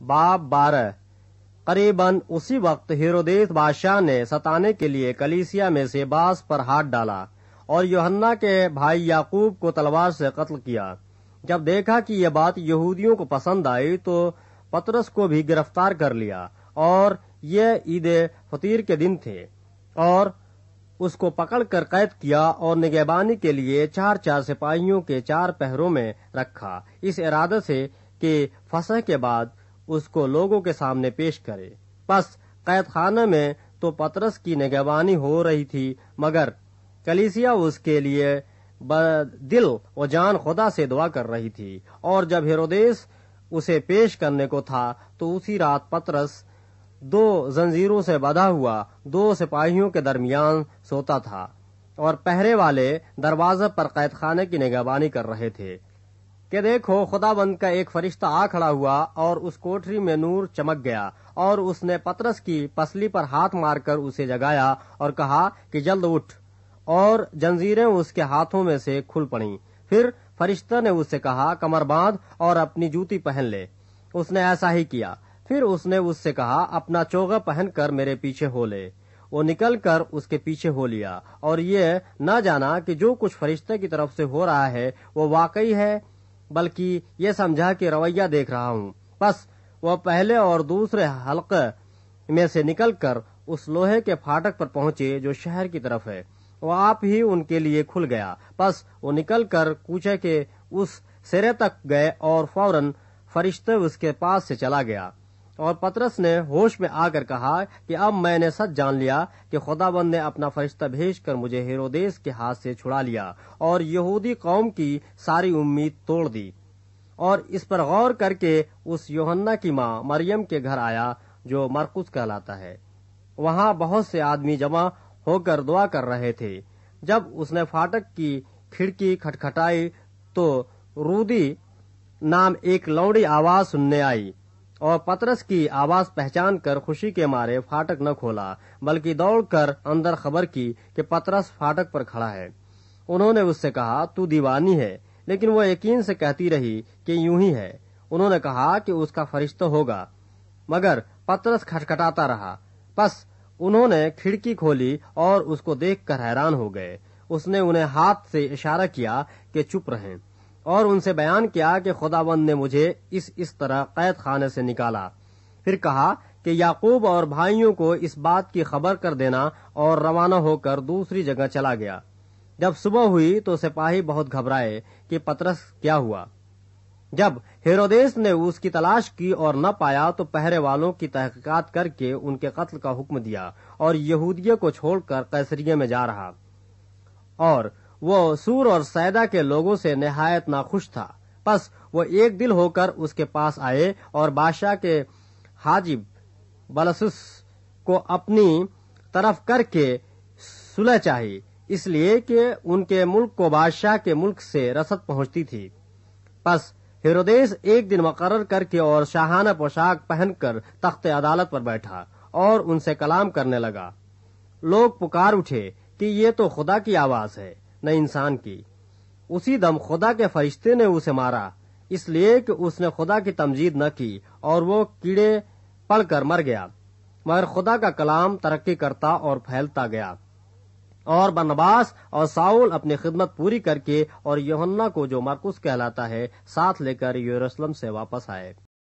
باب 12۔ قریباً اسی وقت ہیرودیس بادشاہ نے ستانے کے لیے کلیسیا میں سے بعض پر ہاتھ ڈالا اور یوحنا کے بھائی یعقوب کو تلوار سے قتل کیا۔ جب دیکھا کہ یہ بات یہودیوں کو پسند آئی تو پطرس کو بھی گرفتار کر لیا، اور یہ عید فطیر کے دن تھے، اور اس کو پکڑ کر قید کیا اور نگہبانی کے لیے 4 سپاہیوں کے 4 پہروں میں رکھا، اس ارادے سے کہ فسح کے بعد اس کو لوگوں کے سامنے پیش کرے۔ پس قید خانے میں تو پطرس کی نگہبانی ہو رہی تھی، مگر کلیسیا اس کے لیے دل و جان خدا سے دعا کر رہی تھی، اور جب ہیرودیس اسے پیش کرنے کو تھا تو اسی رات پطرس 2 زنجیروں سے بندھا ہوا 2 سپاہیوں کے درمیان سوتا تھا، اور پہرے والے دروازے پر قید خانے کی نگہبانی کر رہے تھے کہ دیکھو خداوند کا ایک فرشتہ آ کھڑا ہوا، اور اس کوٹری میں نور چمک گیا، اور اس نے پطرس کی پسلی پر ہاتھ مار کر اسے جگایا اور کہا کہ جلد اٹھ، اور جنزیریں اس کے ہاتھوں میں سے کھل پڑیں۔ پھر فرشتہ نے اس سے کہا کمر باندھ اور اپنی جوتی پہن لے۔ اس نے ایسا ہی کیا۔ پھر اس نے اس سے کہا اپنا چوغا پہن کر میرے پیچھے ہو لے۔ وہ نکل کر اس کے پیچھے ہو لیا، اور یہ نہ جانا کہ جو کچھ فرشتے کی طرف سے ہو رہا ہے وہ واقعی ہے، بلکہ یہ سمجھا کہ رویہ دیکھ رہا ہوں۔ بس وہ پہلے اور دوسرے حلقے میں سے نکل کر اس لوہے کے پھاٹک پر پہنچے جو شہر کی طرف ہے، وہ آپ ہی ان کے لیے کھل گیا۔ بس وہ نکل کر کوچے کے اس سرے تک گئے، اور فوراً فرشتے اس کے پاس سے چلا گیا۔ اور پطرس نے ہوش میں آ کر کہا کہ اب میں نے سچ جان لیا کہ خداوند نے اپنا فرشتہ بھیج کر مجھے ہیرودیس کے ہاتھ سے چھڑا لیا، اور یہودی قوم کی ساری امید توڑ دی۔ اور اس پر غور کر کے اس یوحنا کی ماں مریم کے گھر آیا جو مرقس کہلاتا ہے۔ وہاں بہت سے آدمی جمع ہو کر دعا کر رہے تھے۔ جب اس نے پھاٹک کی کھڑکی کھٹکھٹائی تو رودی نام ایک لونڈی آواز سننے آئی، اور پطرس کی آواز پہچان کر خوشی کے مارے پھاٹک نہ کھولا، بلکہ دوڑ کر اندر خبر کی کہ پطرس پھاٹک پر کھڑا ہے۔ انہوں نے اس سے کہا تو دیوانی ہے، لیکن وہ یقین سے کہتی رہی کہ یوں ہی ہے۔ انہوں نے کہا کہ اس کا فرشتہ ہوگا، مگر پطرس کھٹکھٹاتا رہا۔ پس انہوں نے کھڑکی کھولی اور اس کو دیکھ کر حیران ہو گئے۔ اس نے انہیں ہاتھ سے اشارہ کیا کہ چپ رہیں، اور ان سے بیان کیا کہ خداوند نے مجھے اس طرح قید خانے سے نکالا۔ پھر کہا کہ یعقوب اور بھائیوں کو اس بات کی خبر کر دینا، اور روانہ ہو کر دوسری جگہ چلا گیا۔ جب صبح ہوئی تو سپاہی بہت گھبرائے کہ پطرس کیا ہوا۔ جب ہیرودیس نے اس کی تلاش کی اور نہ پایا تو پہرے والوں کی تحقیقات کر کے ان کے قتل کا حکم دیا، اور یہودیہ کو چھوڑ کر قیصریہ میں جا رہا۔ اور وہ سور اور سیدا کے لوگوں سے نہایت ناخوش تھا۔ پس وہ ایک دل ہو کر اس کے پاس آئے اور بادشاہ کے حاجب بلسس کو اپنی طرف کر کے صلح چاہی، اس لیے کہ ان کے ملک کو بادشاہ کے ملک سے رسد پہنچتی تھی۔ پس ہیرودیس ایک دن مقرر کر کے اور شاہانہ پوشاک پہن کر تخت عدالت پر بیٹھا اور ان سے کلام کرنے لگا۔ لوگ پکار اٹھے کہ یہ تو خدا کی آواز ہے، نہ انسان کی۔ اسی دم خدا کے فرشتے نے اسے مارا، اس لیے کہ اس نے خدا کی تمجید نہ کی، اور وہ کیڑے پڑ کر مر گیا۔ مگر خدا کا کلام ترقی کرتا اور پھیلتا گیا، اور برنباس اور ساؤل اپنی خدمت پوری کر کے اور یوحنا کو جو مرقس کہلاتا ہے ساتھ لے کر یروشلم سے واپس آئے۔